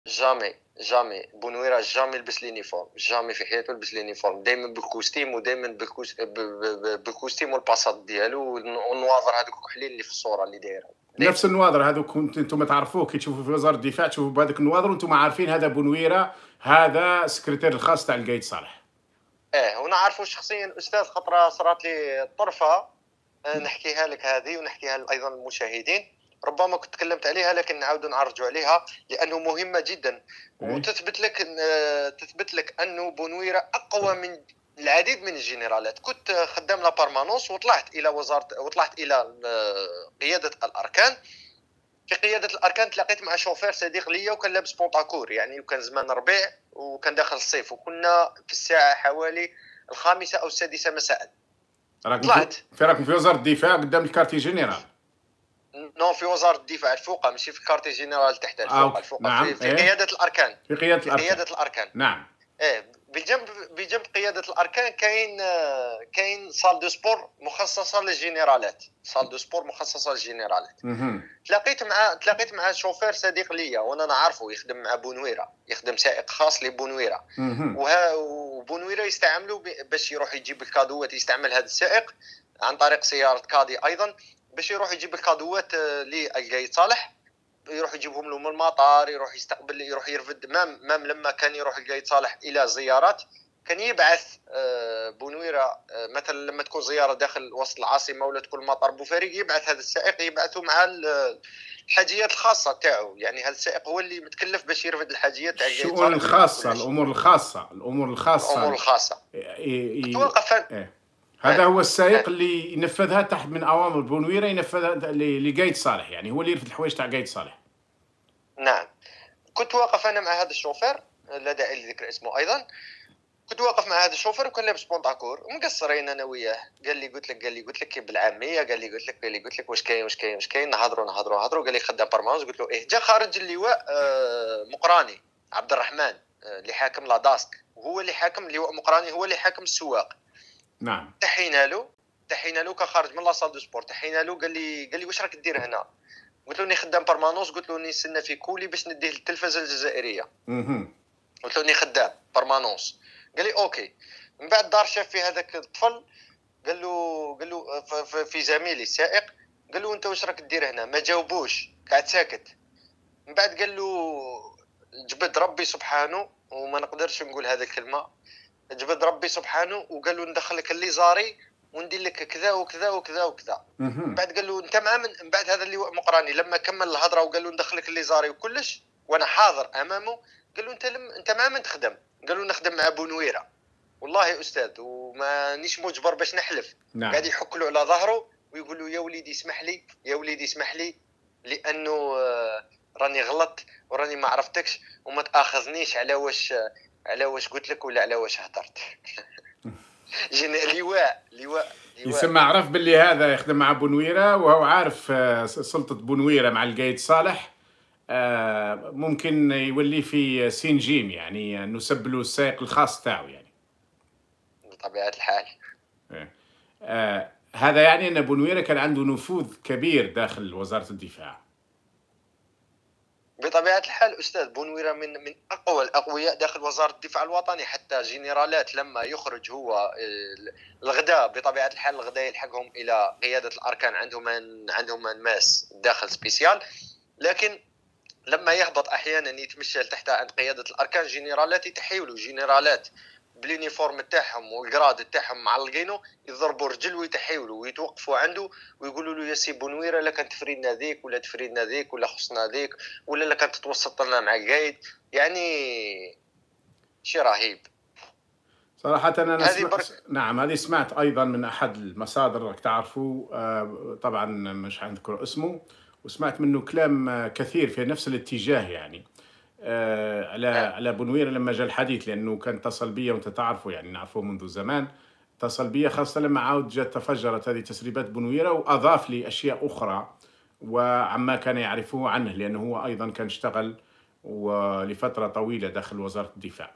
جامي، جامي، بونويرة جامي لبس لينيفورم، جامي في حياته لبس لينيفورم، دايمًا بالكوستيم ودايمًا بالكوستيم والباصات ديالو والنواظر هاذوك الكحلين اللي في الصورة اللي دايرهم، نفس دايمًا. النواظر هذوك كنت انتم تعرفوه كي تشوفوا في وزاره الدفاع تشوفوا بهذيك النواظر وانتم عارفين هذا بونويره، هذا السكرتير الخاص تاع القايد صالح. ونعرفو شخصيًا أستاذ خطرة صرات لي طرفة نحكيها لك هذه ونحكيها أيضًا للمشاهدين، ربما كنت تكلمت عليها لكن نعاودو نعرجوا عليها لأنه مهمة جدًا، ايه. وتثبت لك تثبت لك أنه بونويرة أقوى من العديد من الجنرالات، كنت خدام لا بارمانونس وطلعت إلى قيادة الأركان، في قيادة الأركان تلاقيت مع شوفير صديق ليا وكان لابس بونطاكور يعني وكان زمان ربيع وكان داخل الصيف وكنا في الساعة حوالي 5 أو 6 مساء. راكم طلعت راكم في وزاره الدفاع قدام الكارتي جنرال. نو في وزارة الدفاع الفوقة ماشي في كارتي جنرال تحت الفوقة اوكي الفوقة نعم في ايه. قيادة الأركان. في قياده في الاركان. قيادة الأركان نعم. بجنب قيادة الأركان كاين صال دو سبور مخصصة للجنرالات، صال دو سبور مخصصة للجنرالات. اها. تلاقيت مع شوفير صديق ليا وانا نعرفه يخدم مع بونويره، يخدم سائق خاص لبونويره. اها. وبونويره يستعملوا باش يروح يجيب الكادوات، يستعمل هذا السائق عن طريق سياره كادي ايضا باش يروح يجيب الكادوات للقايد صالح، يروح يجيبهم له من المطار، يروح يستقبل، يروح يرفد. مام لما كان يروح القايد صالح الى زيارات كان يبعث بونويره مثلا لما تكون زياره داخل وسط العاصمه ولا تكون مطار بوفاريق يبعث هذا السائق يبعثه مع الحاجيات الخاصه تاعو، يعني هذا السائق هو اللي متكلف باش يرفد الحاجيات تاع القايد الشؤون صالح ويرفد الخاصه، كل شيء. الامور الخاصه، الامور الامور الخاصه. الخاصه. كنت واقف إيه. هذا هو السائق آه. اللي ينفذها تحت من اوامر بونويره، ينفذها لقايد صالح، يعني هو اللي يرفد الحوايج تاع قايد صالح. نعم. كنت واقف انا مع هذا الشوفير لا داعي لذكر اسمه ايضا، كنت واقف مع هذا الشوفر وكان لابس بونطاكور ومقصرين انا وياه. قلت لك بالعاميه، قال لي واش كاين نهضروا. قال لي خدام برمانوس، قلت له ايه. جا خارج اللواء مقراني عبد الرحمن اللي حاكم لاداسك، وهو اللي حاكم اللواء مقراني، هو اللي حاكم السواق. نعم. تحينا له كان خارج من لاصال دو سبور، تحينا له قال لي واش راك دير هنا؟ قلت له اني خدام برمانوس، قلت له اني نستنى في كولي باش نديه للتلفزه الجزائريه. اها. قلت له اني خدام برمانوس. قال لي اوكي. من بعد دار شاف في هذاك الطفل، قال له في زميلي السائق، قال له انت واش راك دير هنا؟ ما جاوبوش، قاعد ساكت. من بعد قال له جبد ربي سبحانه، وما نقدرش نقول هذه الكلمه، جبد ربي سبحانه وقال له ندخلك الليزاري وندير لك كذا وكذا وكذا وكذا. من بعد قال له انت مأمن. من بعد هذا اللواء مقراني لما كمل الهضره وقال له ندخلك الليزاري وكلش وانا حاضر امامه، قال له انت مأمن تخدم؟ قال له نخدم مع بونويره. والله يا استاذ ومانيش مجبر باش نحلف. نعم. قاعد يحك له على ظهره ويقول له يا وليدي اسمح لي، يا وليدي اسمح لي، لانه راني غلطت وراني ما عرفتكش وما تاخذنيش على واش قلت لك ولا على واش هدرت. لواء. يسمى عرف باللي هذا يخدم مع بونويره وهو عارف سلطه بونويره مع القايد صالح. ممكن يولي في سين جيم، يعني نسب له السائق الخاص تاعو يعني. بطبيعه الحال. إيه. هذا يعني ان بونويره كان عنده نفوذ كبير داخل وزاره الدفاع. بطبيعه الحال استاذ بونويره من اقوى الاقوياء داخل وزاره الدفاع الوطني، حتى جنرالات لما يخرج هو الغداء بطبيعه الحال الغداء يلحقهم الى قياده الاركان، عندهم ماس داخل سبيسيال، لكن لما يهبط احيانا يتمشى تحت عند قياده الاركان جنرالات يتحيلوا جنرالات باليونيفورم تاعهم والجراد تاعهم معلقينه، يضربوا رجل ويتحيلوا ويتوقفوا عنده ويقولوا له يا سي بونويره لا كان تفريدنا ذيك ولا تفريدنا ذيك ولا خصنا ذيك ولا لا كان تتوسط لنا مع القايد، يعني شيء رهيب. صراحة أنا هذه نعم، هذه سمعت أيضا من أحد المصادر راك تعرفوا، طبعا مش حنذكر اسمه، وسمعت منه كلام كثير في نفس الاتجاه يعني. على بونويرة لما جاء الحديث، لأنه كان اتصل بي وأنت تعرفه يعني نعرفه منذ زمان، اتصل بي خاصة لما عاود جات تفجرت هذه تسريبات بونويرة وأضاف لي أشياء أخرى وعما كان يعرفه عنه، لأنه هو أيضا كان اشتغل ولفترة طويلة داخل وزارة الدفاع.